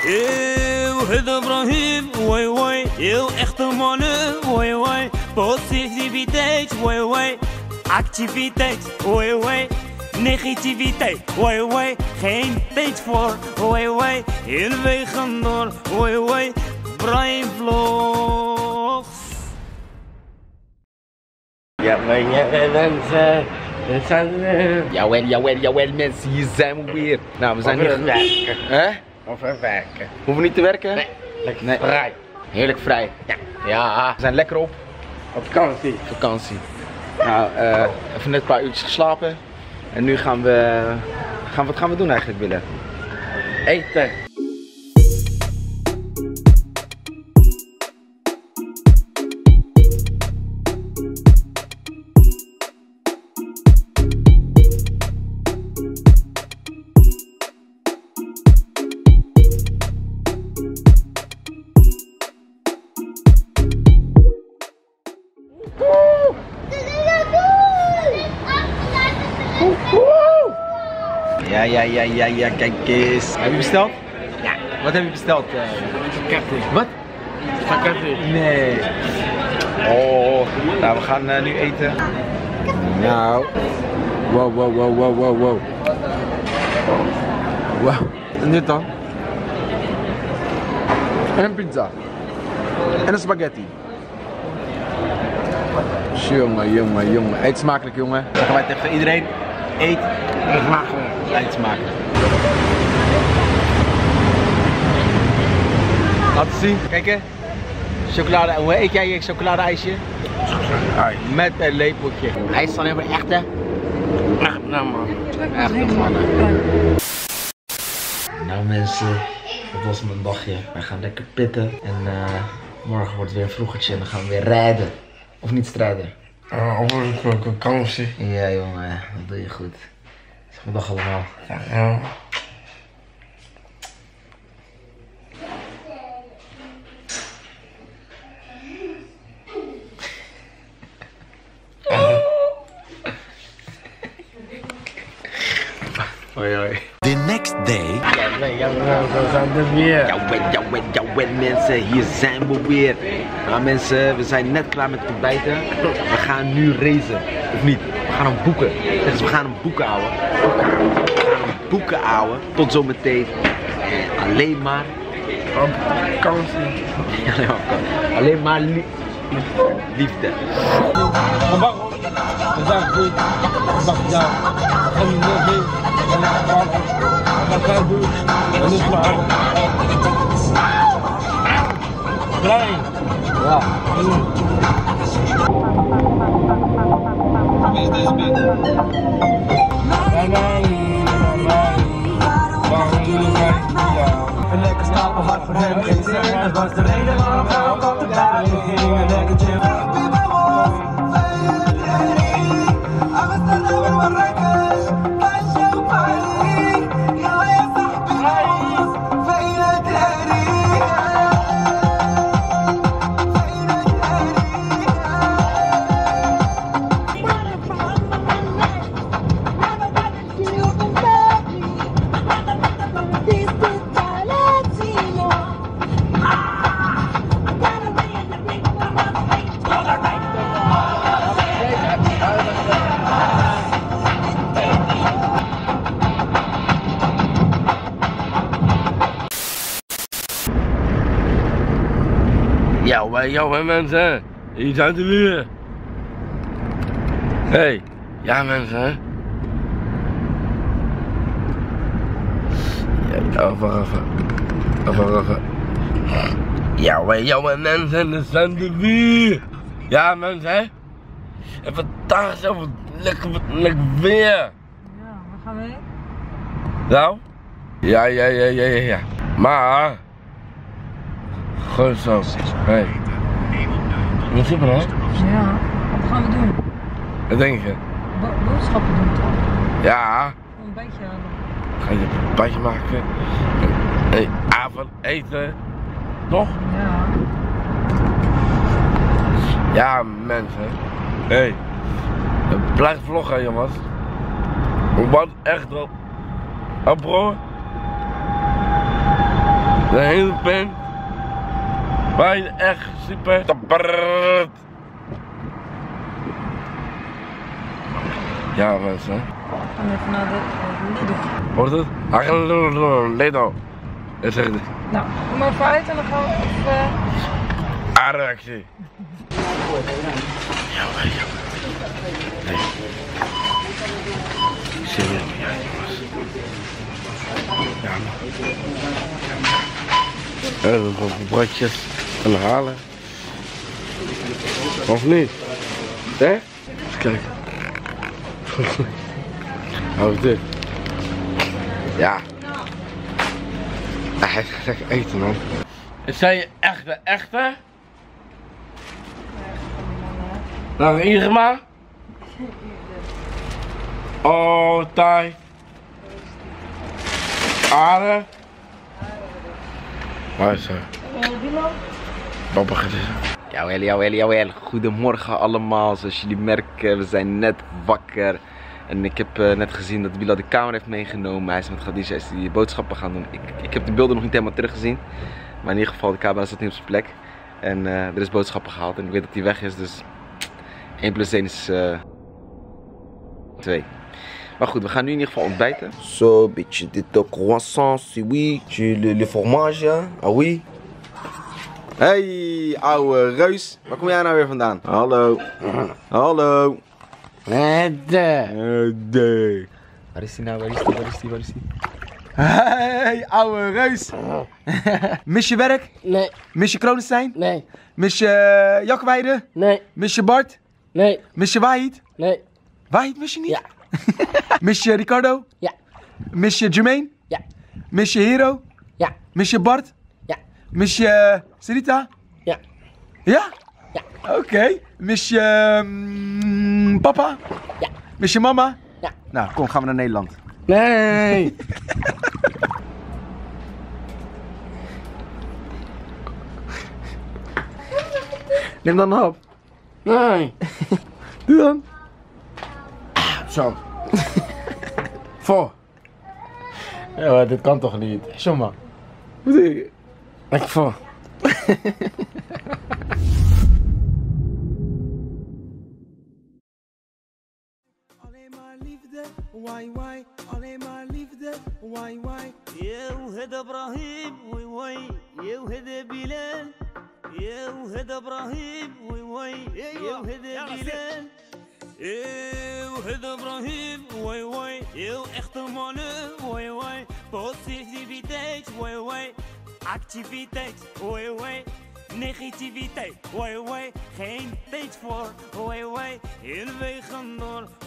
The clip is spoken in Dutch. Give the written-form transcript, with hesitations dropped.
Eeuw, het Ibrahim, woi woi. Heel echte mannen, woi woi. Positiviteit, woi woi. Activiteit, woi woi. Negativiteit, woi woi. Geen tijd voor, woi woi. Heel wegen door, woi woi. Brian Vlogs. Ja, maar mensen, we zijn jawel mensen, hier zijn we weer. Nou, we zijn hier werken. Hè? Of werken. Hoeven we niet te werken? Nee, lekker vrij. Heerlijk vrij. Ja. We zijn lekker op vakantie. Nou, even net een paar uurtjes geslapen. En nu gaan we, wat gaan we doen eigenlijk, Willem? Eten. Ja, kijk eens. Heb je besteld? Ja. Wat heb je besteld? Spaghetti. Wat? Spaghetti. Nee. Oh. Nou, we gaan nu eten. Nou. Wow. En dit dan? En een pizza. En een spaghetti. Jongen. Eet smakelijk, jongen. Dan gaan wij tegen iedereen. Eet smakelijk. Eet smakelijk. Laten zien. Kijk hè. Chocolade. Hoe eet jij je chocoladeijsje? Met een lepeltje. Hij is dan helemaal echte. Echte mannen. Nou mensen, dat was mijn dagje. Wij gaan lekker pitten. En morgen wordt het weer een vroegertje en dan gaan we weer rijden. Of niet strijden? Op een vakantie. Ja jongen, dat doe je goed. Zeg maar dag allemaal. Ja. Hoi. The next day. Ja, we zijn er weer. Jawel mensen, hier zijn we weer. Nou mensen, we zijn net klaar met ontbijten. We gaan nu racen, of niet? We gaan hem boeken. Dus we gaan hem boeken, ouwe. Tot zometeen. En alleen maar Op vakantie. Alleen maar liefde. We zijn goed. Wat ga je doen? Dat is maar. Klein. Ja. Wie is deze band? Een lekker stapel hard voor hem geen zin. Dat was de reden waarom hij ook altijd bij me ging. Een lekker gym. Ja, mensen, hier zijn we weer. Hey, ja mensen. Ja, wacht even. Ja, mensen, er zijn we weer. Ja mensen, en vandaag is het lekker weer. Ja, waar gaan we heen? Nou? Ja. Maar... Goed zo. Hey. Wat super hè? Ja, wat gaan we doen? Wat denk je? Boodschappen doen toch? Ja. Een beetje halen. Ga je een badje maken? Hey, avondeten? Toch? Ja. Ja mensen. Hey. Blijf vloggen jongens. Wat echt wel. Oh bro. De hele pen. Waar je echt super. Ja mensen. We gaan even naar de Lidl. Hoort het? Lidl. Dat zegt het. Nou, kom maar even uit en dan gaan we even... Aardactie. Ja, nee. Serieus, ja jongens. Ja man. Ja, dan bradjes gaan halen. Of niet? Hè? Even kijken. Wat is dit? Ja. Hij gaat lekker eten man. Is zij je echte? Nou, Irma. Oh, Thai. Aarde. Waar is ze? Papa gaat eens. Jawel. Goedemorgen allemaal. Zoals jullie merken, we zijn net wakker. En ik heb net gezien dat Bilal de camera heeft meegenomen. Hij is met Khadija die boodschappen gaan doen. Ik heb de beelden nog niet helemaal teruggezien. Maar in ieder geval, de camera zat niet op zijn plek. En er is boodschappen gehaald. En ik weet dat hij weg is, dus 1 plus 1 is 2. Maar goed, we gaan nu in ieder geval ontbijten. Zo, beetje dit croissant, oui. Le fromage, ah oui. Hey, ouwe reus. Waar kom jij nou weer vandaan? Hallo. Hallo. Waar is die nou? Waar is die? Hey, ouwe reus. Mis je werk? Nee. Mis je Kronenstein? Nee. Mis je Jakweide? Nee. Mis je Bart? Nee. Mis je Wahid? Nee. Wahid mis je niet? Ja. Mis je Ricardo? Ja. Mis je Jermaine? Ja. Mis je Hero? Ja. Mis je Bart? Ja. Mis je Sarita? Ja. Ja? Ja. Oké. Mis je papa? Ja. Mis je mama? Ja. Nou, kom, gaan we naar Nederland. Nee. Neem dan een hap. Nee. Doe dan. Zo. Voor. Ja, maar dit kan toch niet? Zo maar. Wat doe je? Ik voor. Alleen maar liefde, why, alleen maar liefde, why. يا وهد ابراهيم وي يا وهد بلال يا وهد ابراهيم وي يا وهد بلال يا وهد ابراهيم وي يا احتمال وي positiviteit why activiteit why negativiteit why geen tijd voor why in wegen door